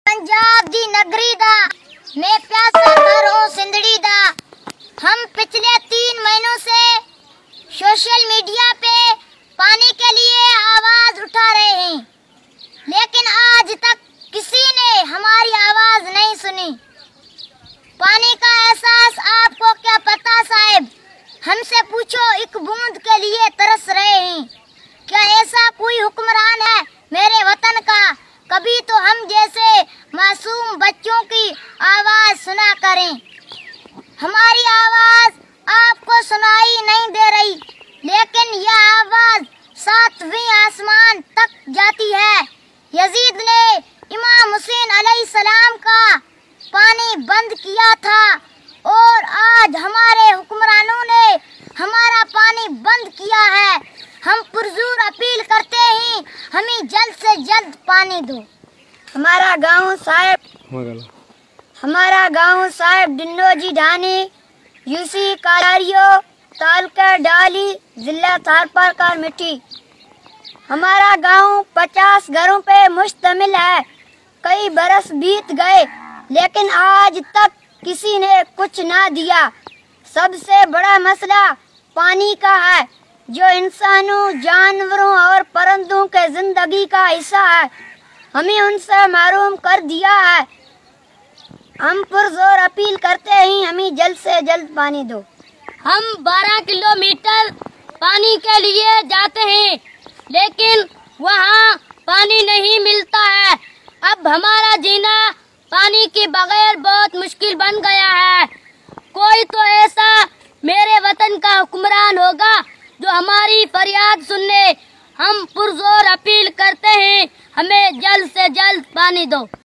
पंजाब दी नगरी दा मैं प्यासा घरों सिंधड़ी दा। हम पिछले 3 महीनों से सोशल मीडिया पे पानी के लिए आवाज उठा रहे हैं, लेकिन आज तक किसी ने हमारी आवाज नहीं सुनी। पानी का एहसास आपको क्या पता साहब, हमसे पूछो, एक बूंद के लिए तरस रहे हैं। क्या ऐसा कोई हुक्मरान है मेरे वतन का? कभी तो हम जैसे मासूम बच्चों की आवाज सुना करें। हमारी आवाज आपको सुनाई नहीं दे रही, लेकिन यह आवाज 7वें आसमान तक जाती है। यजीद ने इमाम हुसैन अलैहिस्सलाम का पानी बंद किया था और आज हमारे हुक्मरानों ने हमारा पानी बंद किया है। हम पुरजोर अपील करते हैं, हमें जल्द से जल्द पानी दो। हमारा गांव साहब डिंडोजी ढानी, यूसी कालारियो, तालुका डाली, जिला थारपारकर मिट्टी। हमारा गांव 50 घरों पे मुश्तमिल है। कई बरस बीत गए, लेकिन आज तक किसी ने कुछ ना दिया। सबसे बड़ा मसला पानी का है, जो इंसानों, जानवरों और परिंदों के जिंदगी का हिस्सा है। हमें उनसे महरूम कर दिया है। हम पुरजोर अपील करते हैं, हमें जल्द से जल्द पानी दो। हम 12 किलोमीटर पानी के लिए जाते हैं, लेकिन वहाँ पानी नहीं मिलता है। अब हमारा जीना पानी के बगैर बहुत मुश्किल बन गया है। कोई तो ऐसा मेरे वतन का हुक्मरान होगा जो हमारी फरियाद सुने। हम पुरजोर अपील करते हैं, हमें जल्द से जल्द पानी दो।